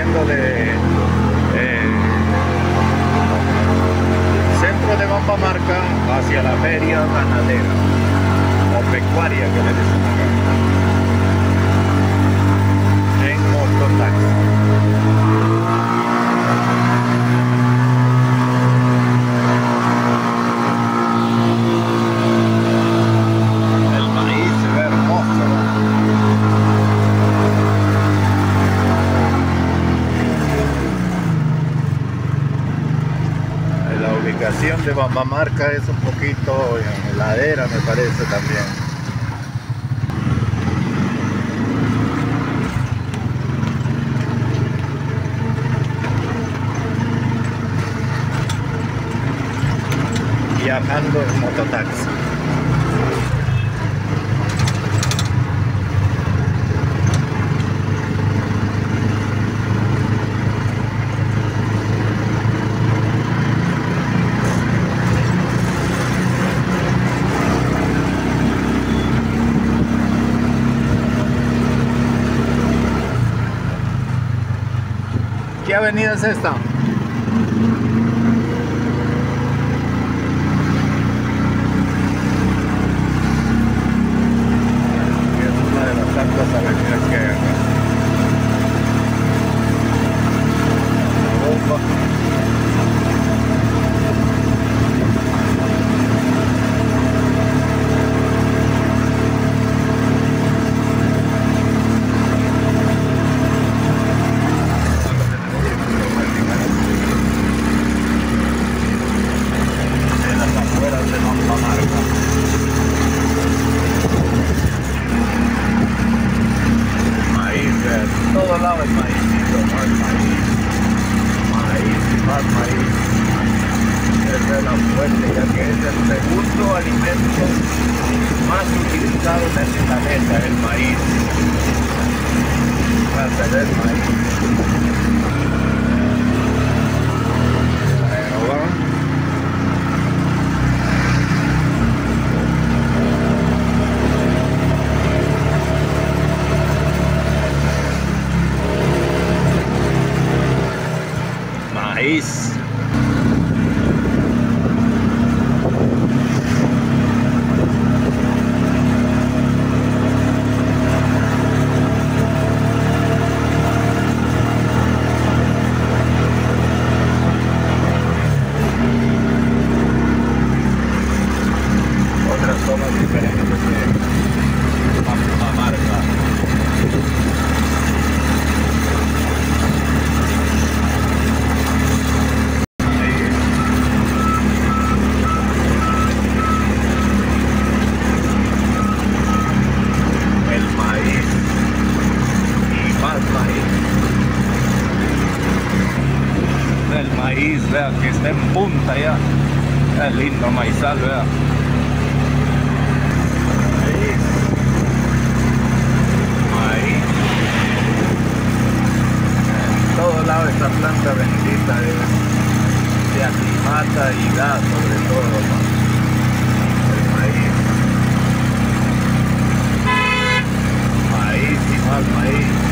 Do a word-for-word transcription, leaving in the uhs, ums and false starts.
saliendo de eh, centro de Bambamarca hacia la feria ganadera o pecuaria que le dicen acá, en mototaxi. El maíz se ve hermoso. La ubicación de Bambamarca es un poquito en ladera, me parece también. Viajando en mototaxi. ¿Qué avenida es esta? Es una de las tantas avenidas que hay acá. La bomba. Todo lado es maízito, más maíz, maíz y más maíz. Esa es la fuente, ya que es el segundo alimento más utilizado en el planeta, el maíz. Gracias al maíz. Pero bueno. Maíz. Otras zonas diferentes de Bambamarca. El maíz, vea que está en punta ya. Es lindo maizal, vea. Maíz. Maíz. En todo lado esta planta bendita de, de aclimata y da sobre todo, ¿no? El maíz. Maíz y más maíz.